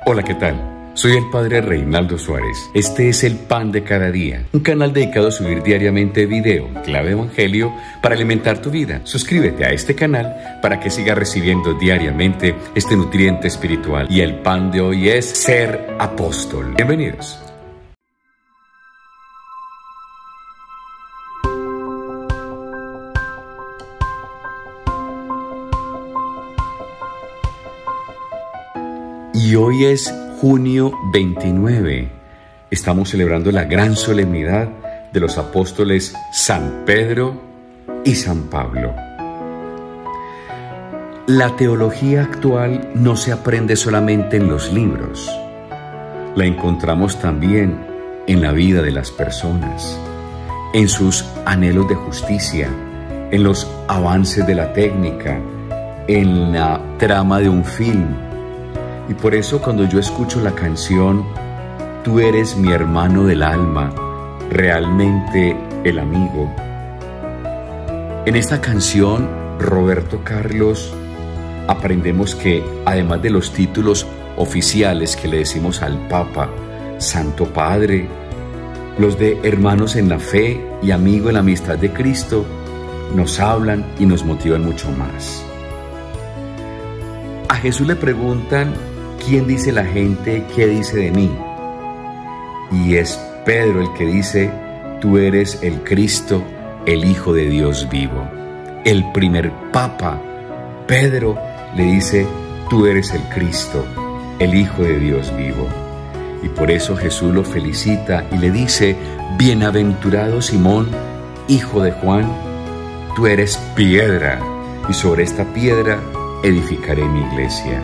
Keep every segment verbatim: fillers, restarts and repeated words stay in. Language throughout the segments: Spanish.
Hola, ¿qué tal? Soy el Padre Reinaldo Suárez. Este es el Pan de Cada Día, un canal dedicado a subir diariamente video en clave evangelio para alimentar tu vida. Suscríbete a este canal para que sigas recibiendo diariamente este nutriente espiritual. Y el pan de hoy es ser apóstol. Bienvenidos. Y hoy es junio veintinueve. Estamos celebrando la gran solemnidad de los apóstoles San Pedro y San Pablo. La teología actual no se aprende solamente en los libros. La encontramos también en la vida de las personas, en sus anhelos de justicia, en los avances de la técnica, en la trama de un film. Y por eso cuando yo escucho la canción Tú eres mi hermano del alma, realmente el amigo, en esta canción, Roberto Carlos, aprendemos que además de los títulos oficiales que le decimos al Papa, Santo Padre, los de hermanos en la fe y amigo en la amistad de Cristo, nos hablan y nos motivan mucho más. A Jesús le preguntan: ¿quién dice la gente qué dice de mí? Y es Pedro el que dice: tú eres el Cristo, el Hijo de Dios vivo. El primer Papa, Pedro, le dice: tú eres el Cristo, el Hijo de Dios vivo. Y por eso Jesús lo felicita y le dice: bienaventurado Simón, hijo de Juan, tú eres piedra, y sobre esta piedra edificaré mi iglesia.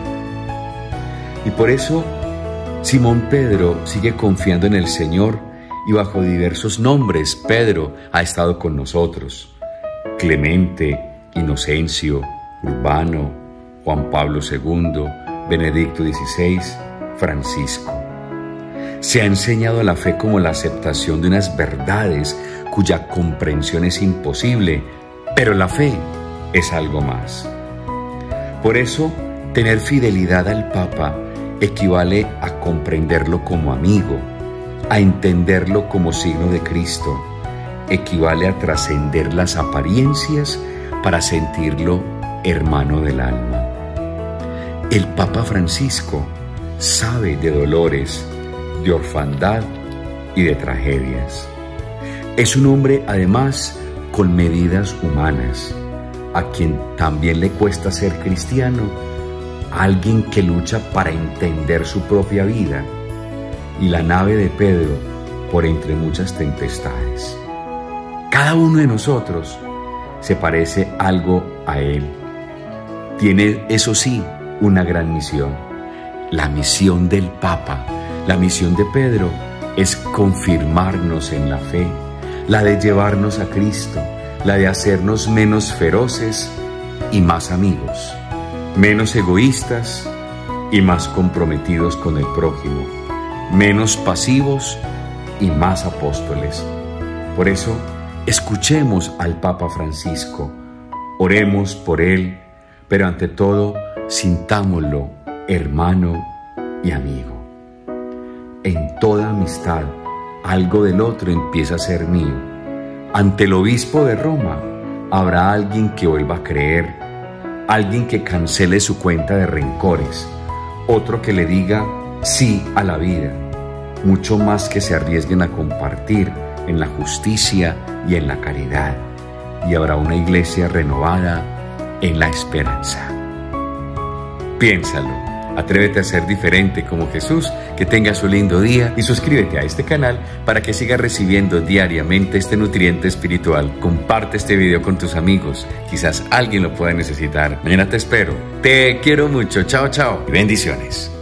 Y por eso Simón Pedro sigue confiando en el Señor y bajo diversos nombres Pedro ha estado con nosotros: Clemente, Inocencio, Urbano, Juan Pablo segundo, Benedicto dieciséis, Francisco. Se ha enseñado la fe como la aceptación de unas verdades cuya comprensión es imposible, pero la fe es algo más. Por eso, tener fidelidad al Papa equivale a comprenderlo como amigo, a entenderlo como signo de Cristo, equivale a trascender las apariencias para sentirlo hermano del alma. El Papa Francisco sabe de dolores, de orfandad y de tragedias. Es un hombre, además, con medidas humanas, a quien también le cuesta ser cristiano, alguien que lucha para entender su propia vida, y la nave de Pedro por entre muchas tempestades. Cada uno de nosotros se parece algo a él. Tiene, eso sí, una gran misión. La misión del Papa, la misión de Pedro, es confirmarnos en la fe, la de llevarnos a Cristo, la de hacernos menos feroces y más amigos, menos egoístas y más comprometidos con el prójimo, menos pasivos y más apóstoles. Por eso, escuchemos al Papa Francisco, oremos por él, pero ante todo, sintámoslo hermano y amigo. En toda amistad, algo del otro empieza a ser mío. Ante el obispo de Roma, habrá alguien que vuelva a creer, alguien que cancele su cuenta de rencores, otro que le diga sí a la vida, mucho más que se arriesguen a compartir en la justicia y en la caridad. Y habrá una iglesia renovada en la esperanza. Piénsalo, atrévete a ser diferente como Jesús, que tengas un lindo día y suscríbete a este canal para que sigas recibiendo diariamente este nutriente espiritual. Comparte este video con tus amigos, quizás alguien lo pueda necesitar. Mañana te espero. Te quiero mucho. Chao, chao y bendiciones.